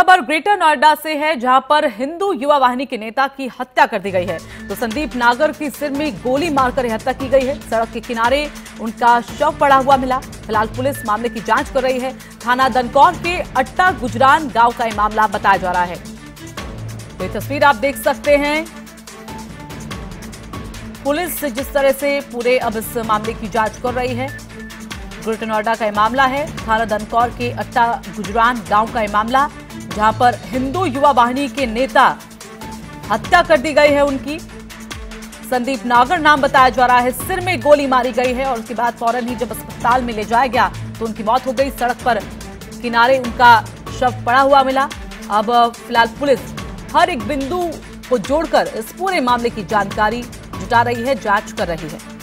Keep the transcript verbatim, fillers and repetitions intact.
खबर ग्रेटर नोएडा से है, जहां पर हिंदू युवा वाहिनी के नेता की हत्या कर दी गई है। तो संदीप नागर की सिर में गोली मारकर हत्या की गई है। सड़क के किनारे उनका शव पड़ा हुआ मिला। फिलहाल पुलिस मामले की जांच कर रही है। थाना दनकौर के अट्टा गुजरान गांव का यह मामला बताया जा रहा है। तो ये तस्वीर आप देख सकते हैं। पुलिस जिस तरह से पूरे अब इस मामले की जांच कर रही है। ग्रेटर नोएडा का यह मामला है। थाना दनकौर के अट्टा गुजरान गांव का यह मामला, जहां पर हिंदू युवा वाहिनी के नेता हत्या कर दी गई है उनकी। संदीप नागर नाम बताया जा रहा है। सिर में गोली मारी गई है और उसके बाद फौरन ही जब अस्पताल में ले जाया गया तो उनकी मौत हो गई। सड़क पर किनारे उनका शव पड़ा हुआ मिला। अब फिलहाल पुलिस हर एक बिंदु को जोड़कर इस पूरे मामले की जानकारी जुटा रही है, जांच कर रही है।